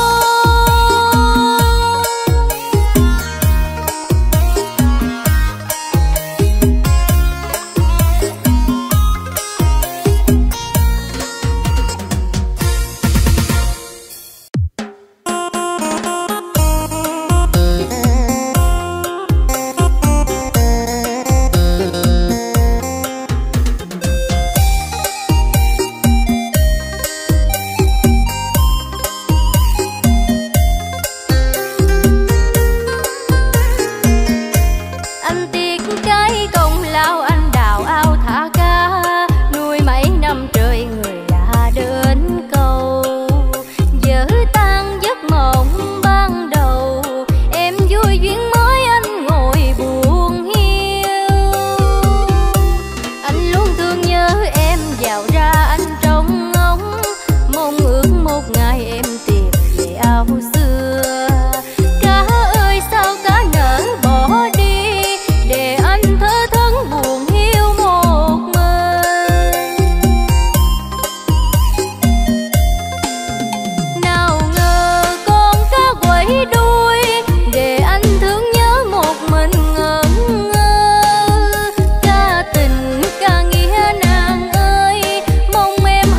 Anh tiếc cái công lao anh đào ao thả cá, nuôi mấy năm trời người lạ đến câu. Vỡ tan giấc mộng ban đầu, em vui duyên mới anh ngồi buồn hiu. Anh luôn thương nhớ em vào ra anh trông ngóng, mong ước một ngày em tìm về ao xưa. Cá ơi sao cá nỡ bỏ đi, để anh thơ thẫn buồn hiu một mình. Nào ngờ con cá quẩy đuôi, để anh thương nhớ một mình ngẩn ngơ. Cá tình cá nghĩa nàng ơi, mong em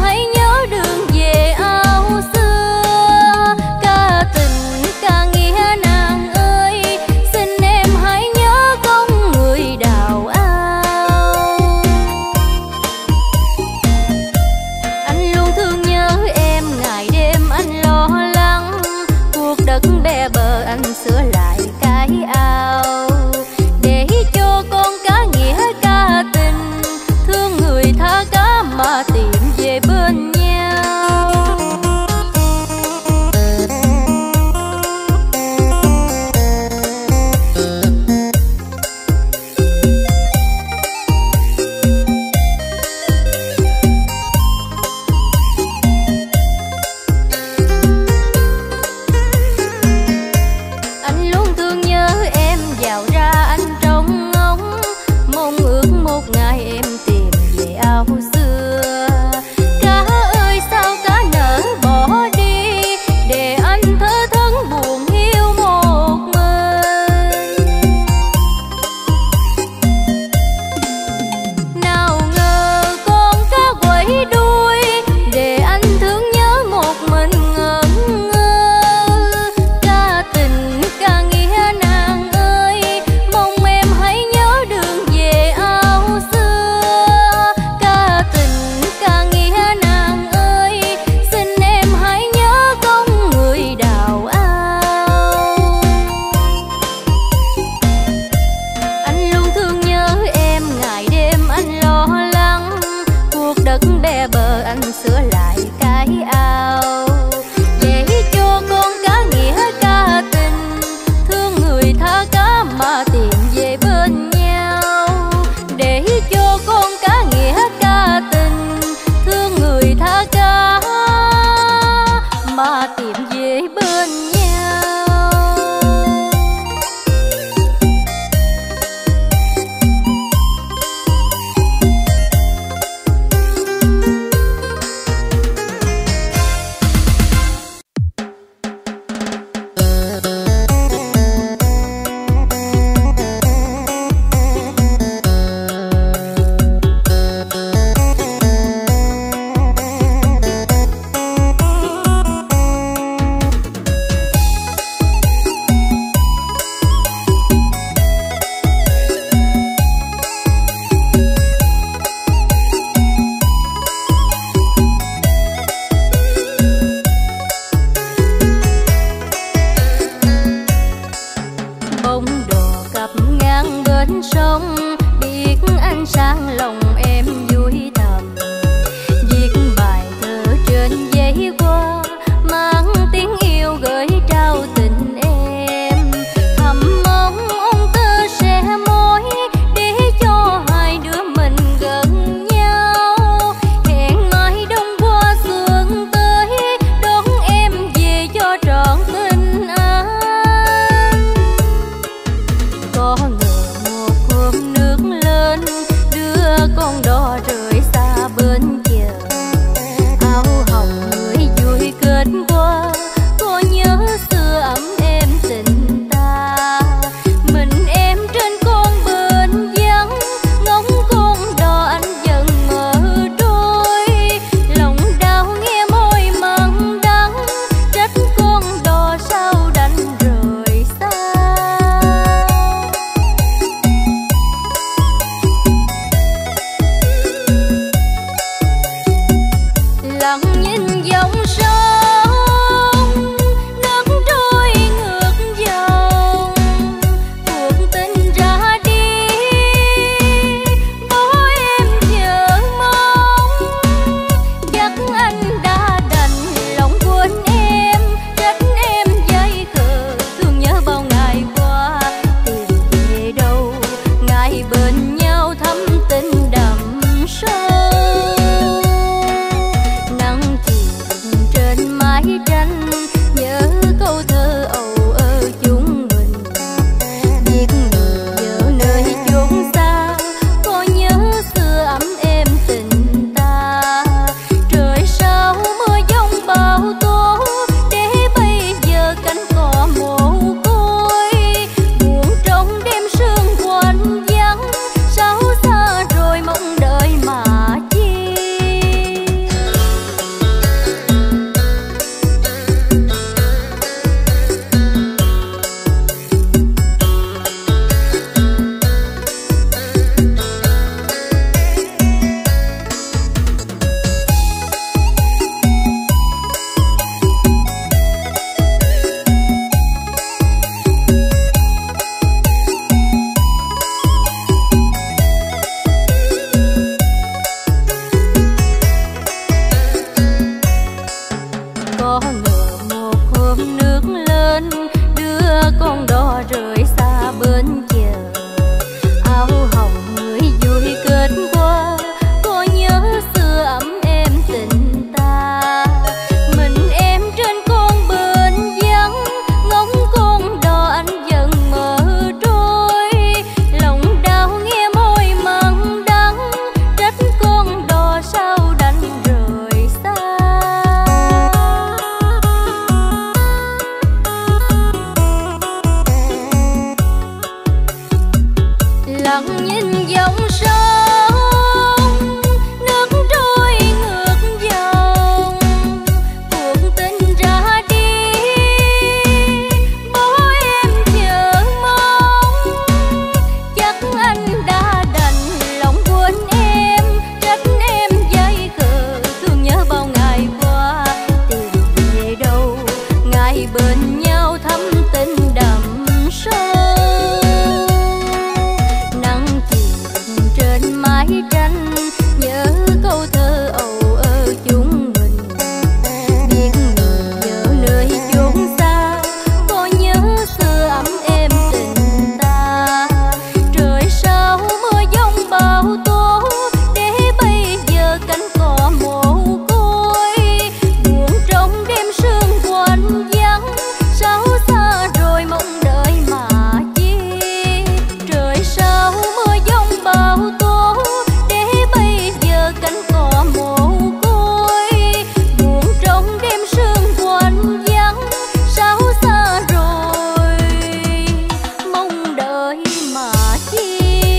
tranh, nhớ câu thơ âu ơ chúng mình. Biết người nhớ nơi chốn xa, có nhớ xưa ấm êm tình ta. Trời sao mưa giông bão tố, để bây giờ cánh cỏ mồ côi. Buồn trong đêm sương quạnh vắng, sao xa rồi mong đợi mà chi. Trời sao mưa giông bão tố, để bây giờ cánh cỏ mồ côi. Buồn trong đêm sương quạnh vắng, sao xa rồi mong đợi mà chi.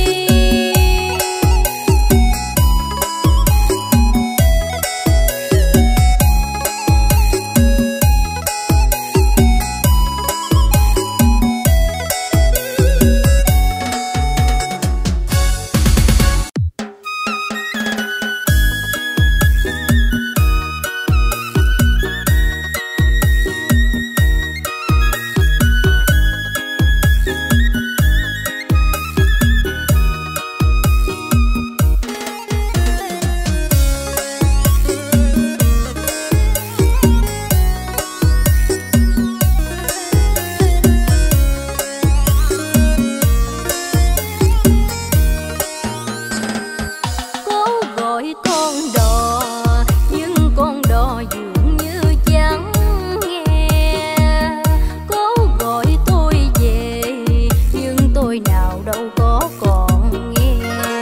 Cố gọi con đò, nhưng con đò dường như chẳng nghe. Cố gọi tôi về, nhưng tôi nào đâu có còn nghe.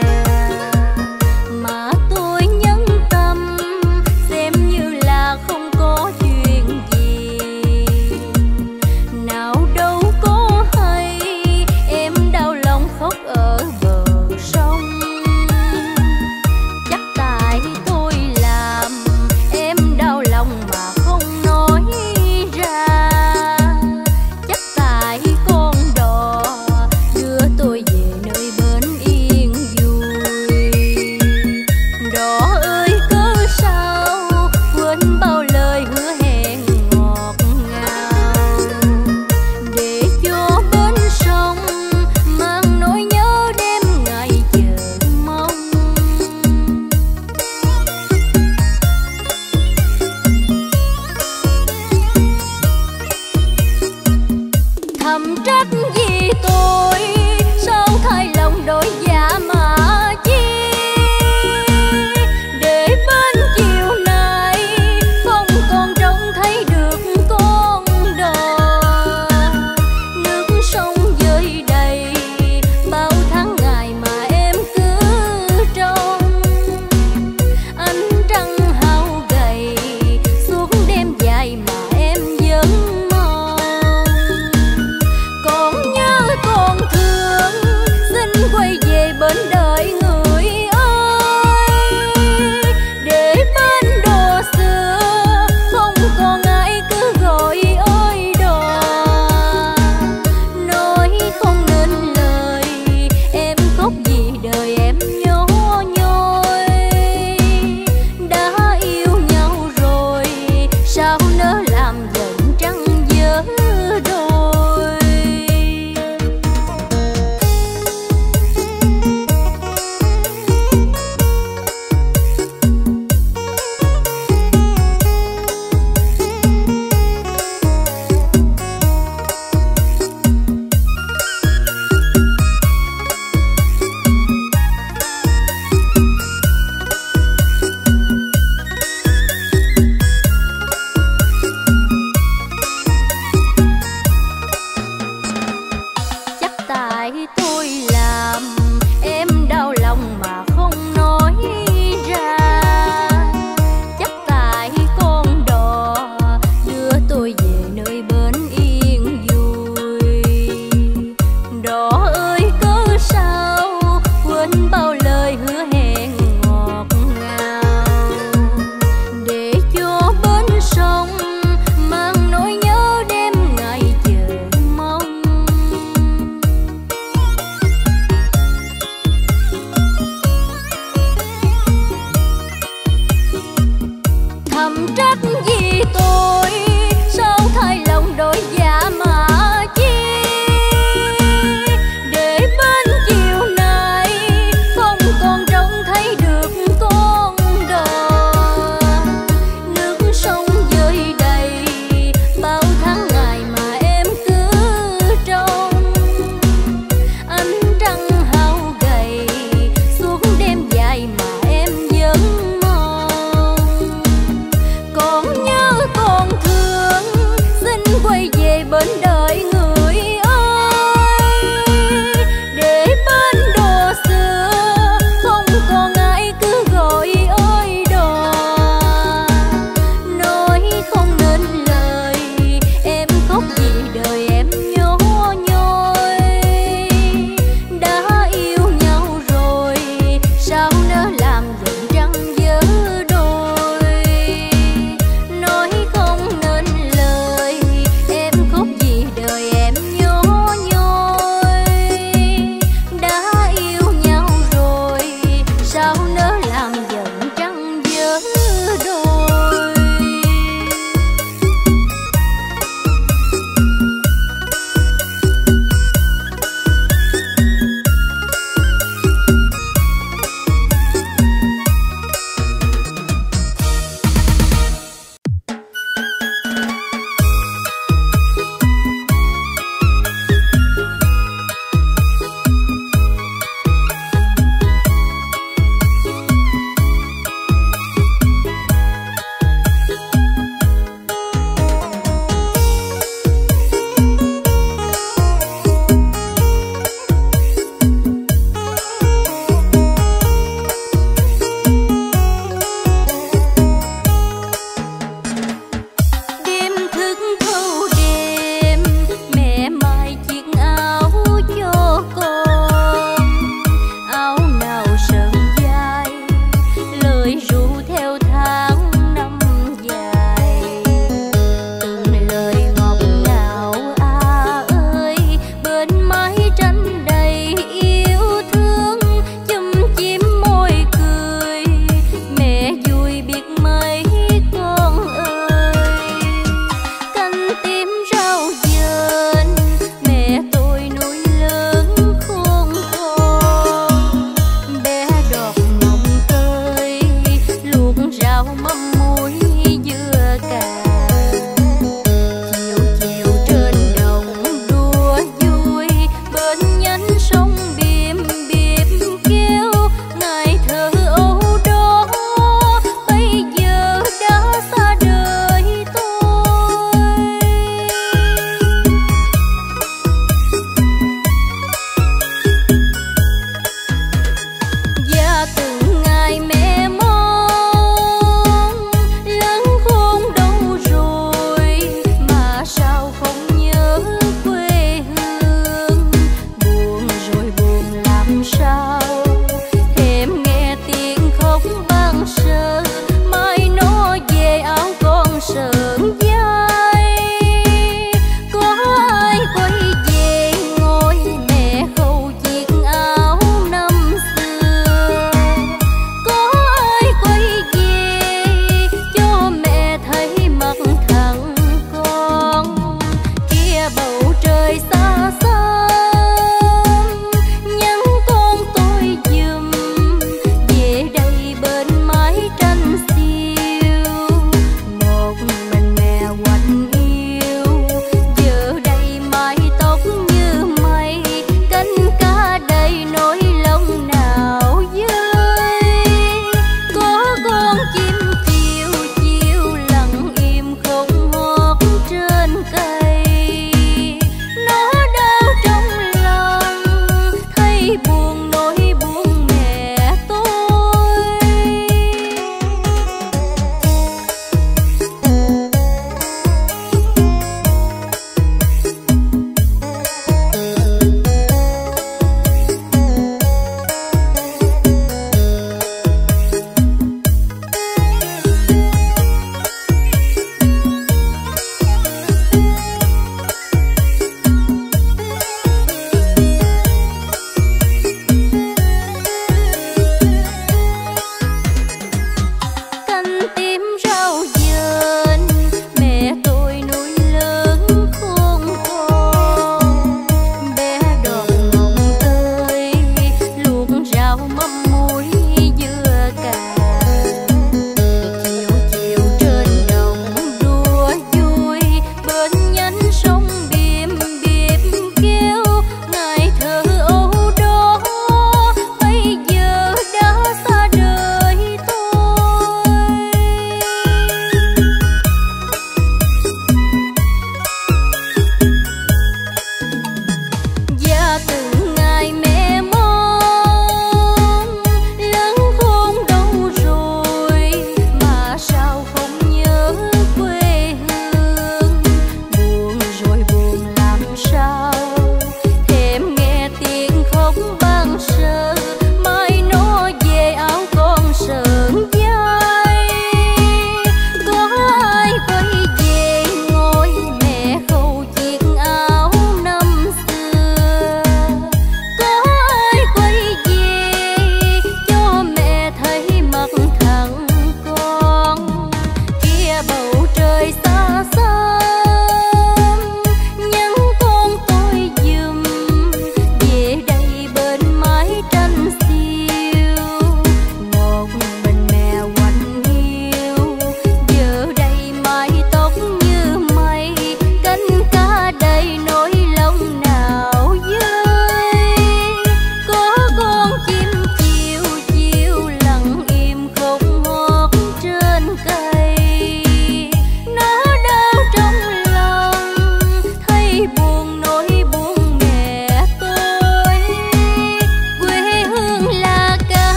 Mà tôi nhẫn tâm, xem như là không có chuyện gì. Nào đâu có hay, em đau lòng khóc ở bờ sông. Chắc tại tôi sơn